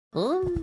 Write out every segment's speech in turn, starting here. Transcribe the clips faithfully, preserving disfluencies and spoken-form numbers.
うん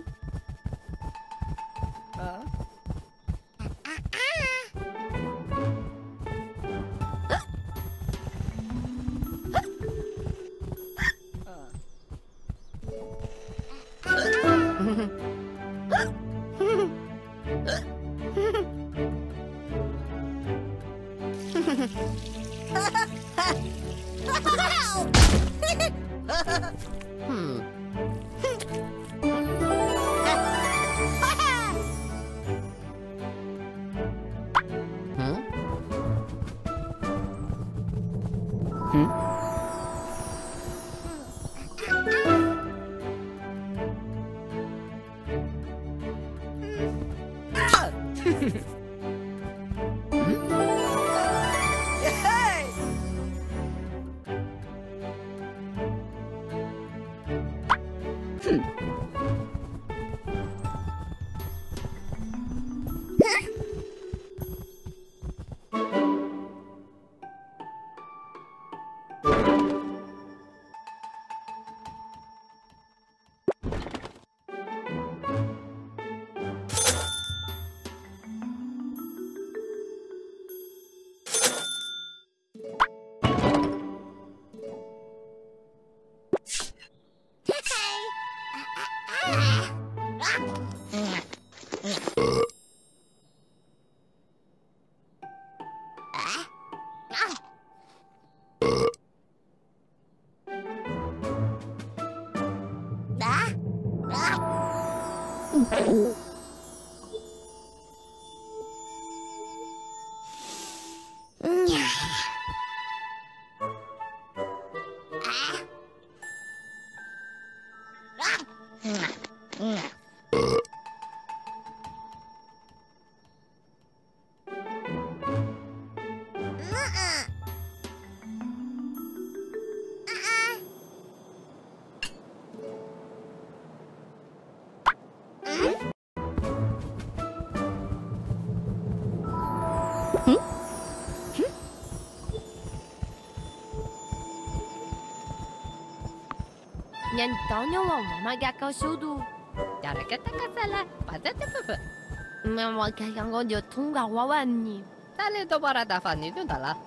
Nyantonyo wa mama gakau sudu. Cara kita kasala, pada tepepe. Mama kayango dio tunga wawani. Tali to para dafani tu dala.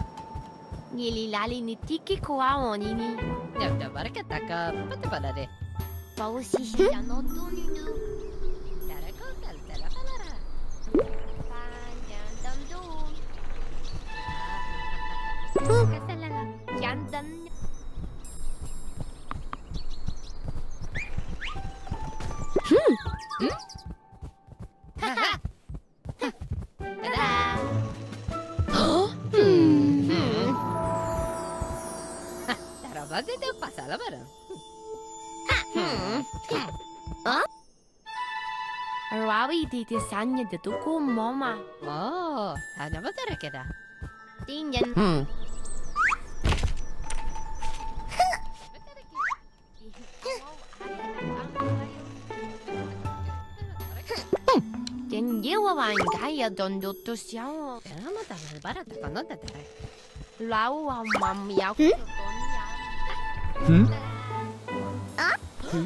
Nili lali ni tiki kwa onini. Ya udah bara kita ke pada pada deh. Bau sisi jano tuni nu. Cara kau kal cara kalara. Panjang dum Kasala la. Jantan. Hmm. Hmm? Haha. Tada. Oh. Hmm. Cara bade de pasala bara. Hmm. Huh? Rawi di desanya de tuku mama. Oh, ada apa cara kita? Tinggal. Hmm. Yewa wa ingaya dondo to siamo. Pero no te bara te cuando te trae. Lau wa mam ya. Hmm? Ah? Hmm?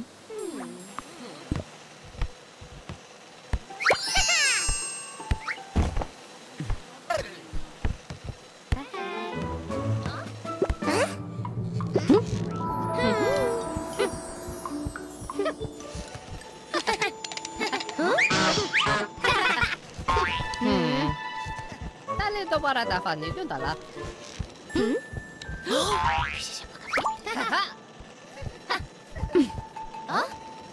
Itu para dafan itu adalah. Hmm? Hah?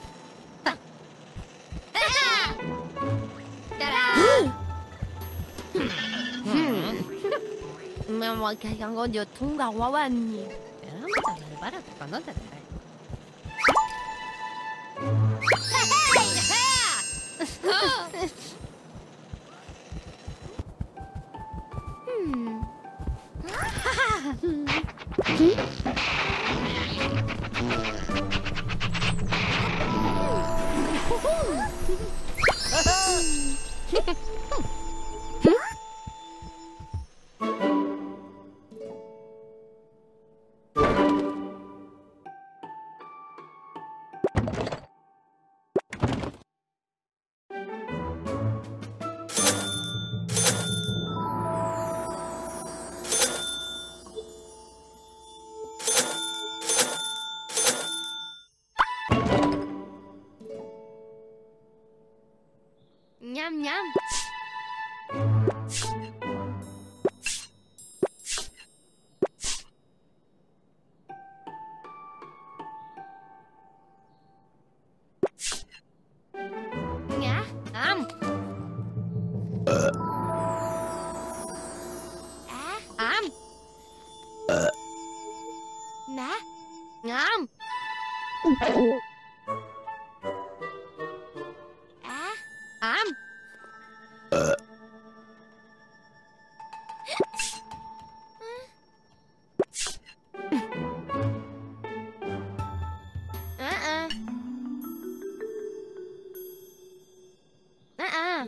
Mama kayango dio tunga wawani. Ya, mata bara te cuando te trae. Ngam. Ah, am. Uh-uh. Uh-uh.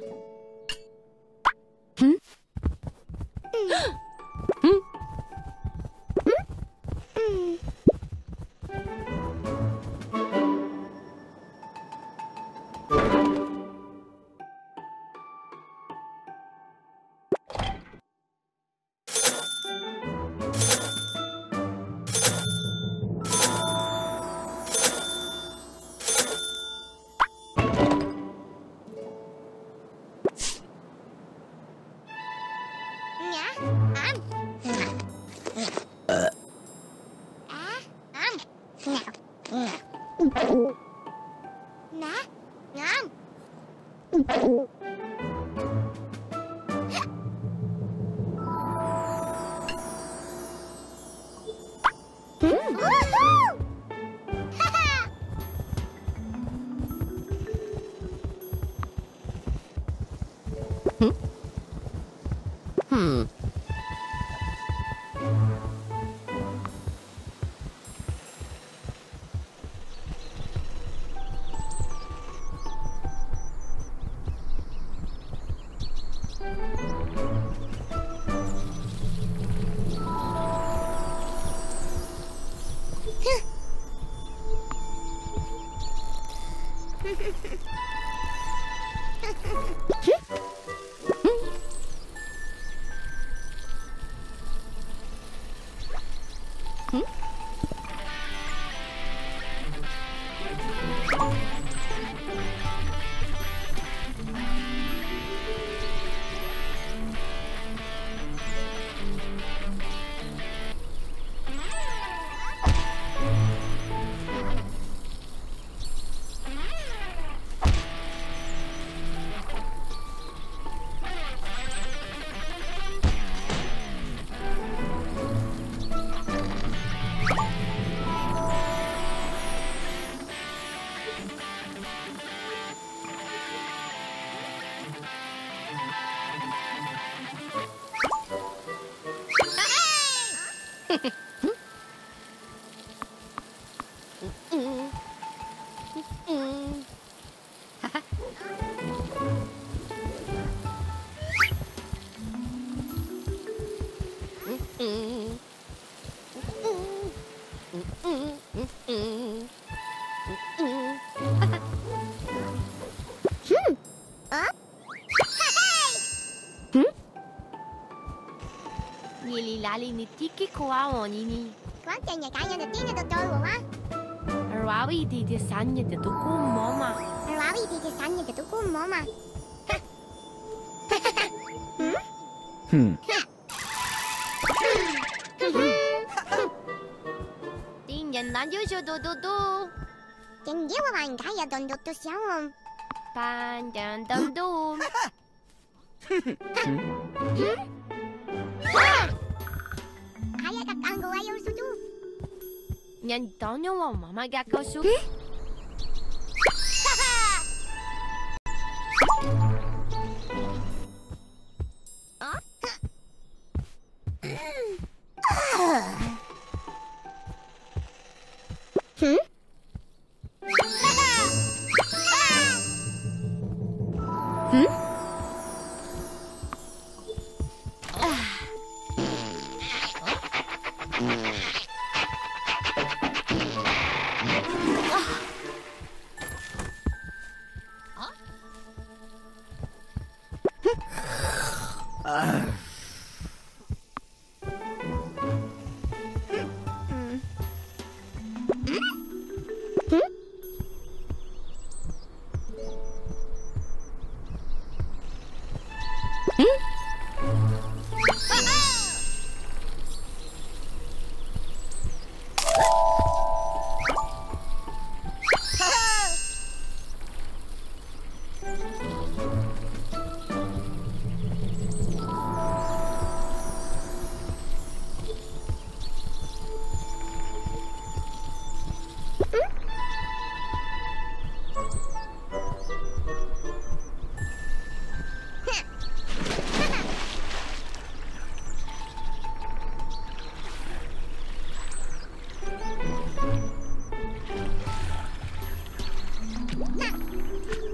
Hmm? Hmm? Hmm? Nhá, am. À, am. Nè, ngam. Woohoo! Hmm. Nhili lali ni tiki koa o nini. Quante ne kaya na tina do toro wa? Rawi di di sanya de tuku moma. Rawi di di sanya de tuku moma. Hmm. Tin yan na yu do do do. Ken dia wa ang kaya don do to siawom. Pan dan dum dum. Kaya ka kanggo ayo sudu. Nyan tonyo wa mama ga ko su. Hmm? Hmm?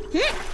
Hmm?